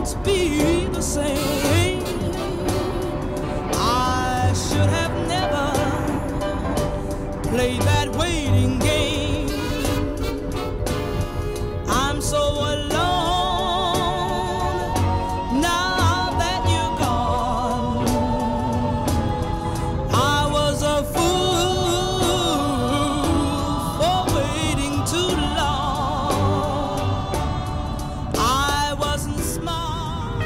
things be the same. I should have never played that waiting game. I'm so alone now that you're gone. I was a fool for waiting too long. I wasn't smart.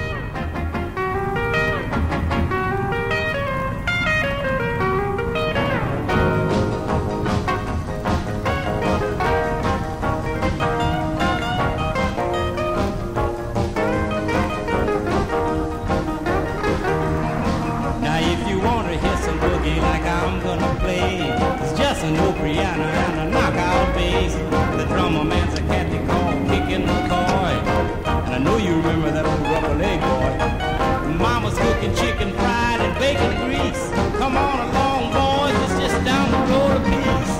Now if you want to hear some boogie like I'm gonna play, it's just an old piano and a knockout bass. The drummer man's a cat they call Kicking McCoy, and I know you remember that old rubber leg boy. Mama's cooking chicken fried and bacon grease. Come on along, boys, it's just down the road a piece.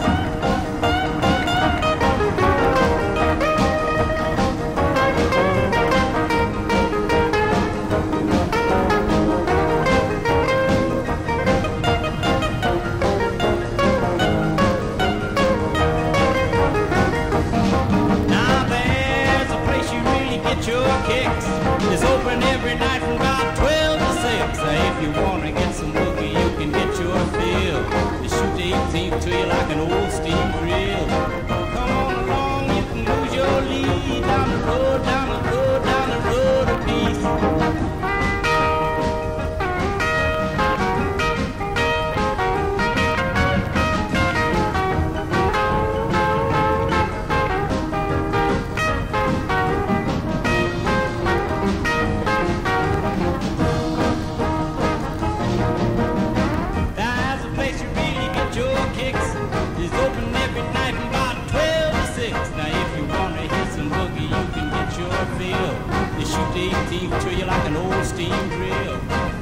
Your kicks is open every night from about 12 to 6. Now if you want to get some boogie, you can get your fill. They shoot the 18th to you like an old steam drill. Come on along, you can lose your lead down the road, down the road, down the road a piece. It's open every night from about 12 to 6. Now if you want to hear some boogie, you can get your fill. They shoot the 18th to you like an old steam drill.